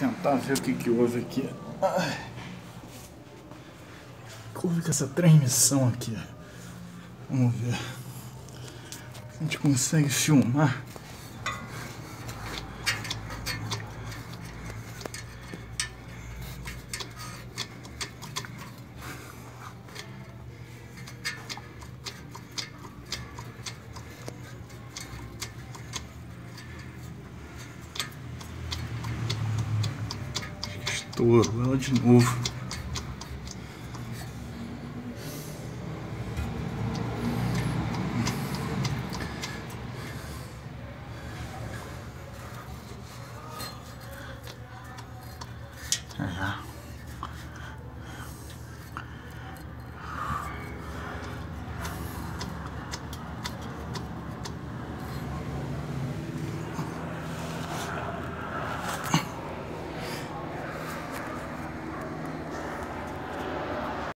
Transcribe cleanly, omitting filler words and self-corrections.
tentar ver o que houve aqui. Ai. O que houve com essa transmissão aqui? Vamos ver. A gente consegue filmar. Estourou ela de novo. É.